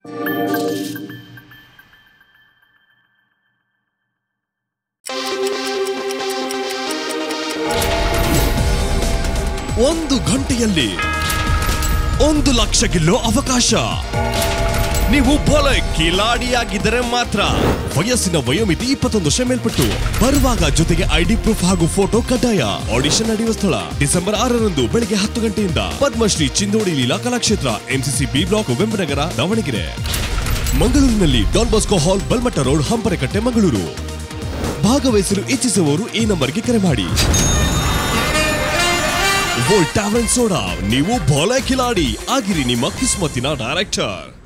ಒಂದು ಗಂಟೆಯಲ್ಲಿ 1 ಲಕ್ಷ ಗೆಲ್ಲೋ ಅವಕಾಶ. ನೀವು ಭಲೆ ಕಿಲಾಡಿಯಾಗಿದ್ದರೆ ಮಾತ್ರ. ವಯಸ್ಸಿನ ವಯೋಮಿತಿ 21 ವರ್ಷ ಮೇಲ್ಪಟ್ಟು. ಬರುವಾಗ ಜೊತೆಗೆ ಐಡಿ ಪ್ರೂಫ್ ಹಾಗೂ ಫೋಟೋ ಕಡ್ಡಾಯ. ಆಡಿಷನ್ ನಡೆಯುವ ಸ್ಥಳ ಡಿಸೆಂಬರ್ 6ರಂದು ಬೆಳಗ್ಗೆ 10 ಗಂಟೆಯಿಂದ Padmashri Chindodi Leela Kalakshetra, MCC B block, Vembanagara, Davangere. ಮಂಗಳೂರಿನಲ್ಲಿ Don Bosco hall, Balmatta road, Hamparakatte, Mangaluru. ಭಾಗವಹಿಸಲು ಇಚ್ಛಿಸುವವರು ಈ ನಂಬರ್ಗೆ ಕರೆ ಮಾಡಿ. ವೋಲ್ಟ್ ಟ್ಯಾವರ್ನ್ ಸೋಡಾ, ನೀವು ಭಲೆ ಕಿಲಾಡಿ ಆಗಿರಿ, ನಿಮ್ಮ ಕಿಸ್ಮತ್ತಿನ ಡೈರೆಕ್ಟರ್.